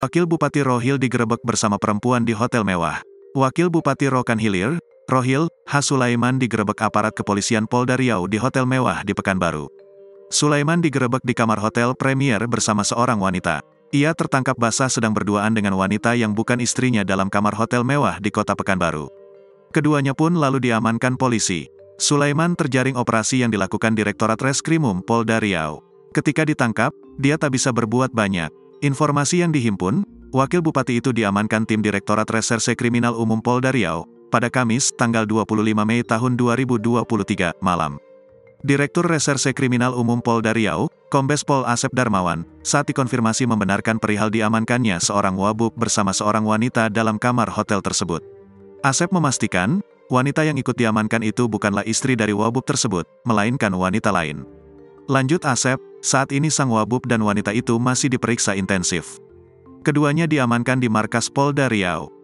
Wakil Bupati Rohil digerebek bersama perempuan di hotel mewah. Wakil Bupati Rokan Hilir, Rohil, H. Sulaiman digerebek aparat kepolisian Polda Riau di hotel mewah di Pekanbaru. Sulaiman digerebek di kamar hotel Premier bersama seorang wanita. Ia tertangkap basah sedang berduaan dengan wanita yang bukan istrinya dalam kamar hotel mewah di kota Pekanbaru. Keduanya pun lalu diamankan polisi. Sulaiman terjaring operasi yang dilakukan Direktorat Reskrimum Polda Riau. Ketika ditangkap, dia tak bisa berbuat banyak. Informasi yang dihimpun, Wakil Bupati itu diamankan tim Direktorat Reserse Kriminal Umum Polda Riau, pada Kamis, tanggal 25 Mei tahun 2023, malam. Direktur Reserse Kriminal Umum Polda Riau, Kombes Pol Asep Darmawan, saat dikonfirmasi membenarkan perihal diamankannya seorang wabub bersama seorang wanita dalam kamar hotel tersebut. Asep memastikan, wanita yang ikut diamankan itu bukanlah istri dari wabub tersebut, melainkan wanita lain. Lanjut Asep, saat ini sang wabub dan wanita itu masih diperiksa intensif. Keduanya diamankan di markas Polda Riau.